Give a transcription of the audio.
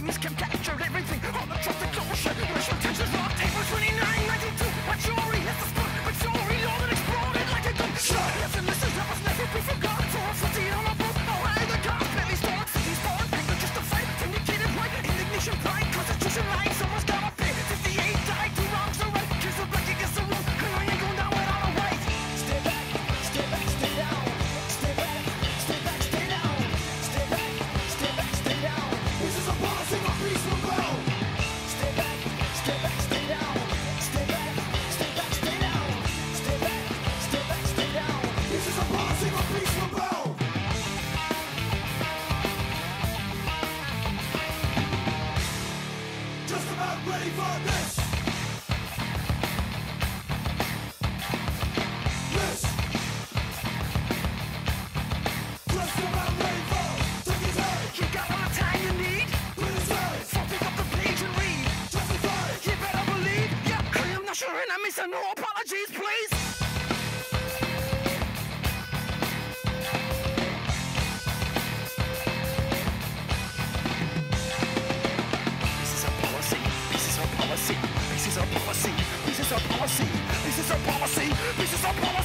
wings can capture everything. All the trust and closure, racial tensions locked. April 29, 92. What jury has the spot? But jury all that exploded like a gunshot. Listen, this is never be forgotten. For a 50 on a boat, all right, the gods, belly storm, cities born, anger justified, vindicated right, indignation pride, constitution right, someone's gotta pay. 58 died, two wrongs are right, kiss the black against the wrong, and I ain't going down without a right. Stay back, stay back, stay down. Stay back, stay back, stay down. Stay back, stay back, stay down. This is a policy of peace will go. Stay back, stay back, stay down. Stay back, stay back, stay down. Stay back, stay back, stay down. This is a policy of peace will go. Just about ready for this. This. Just about ready for. Take his head. You got all the time you need. Put his head. So pick up the page and read. Justify. You better believe. Yeah, I am not sure enemies, so no apologies, please. This is our policy. This is our policy. This is our policy. This is our policy. This is our policy. This is our policy.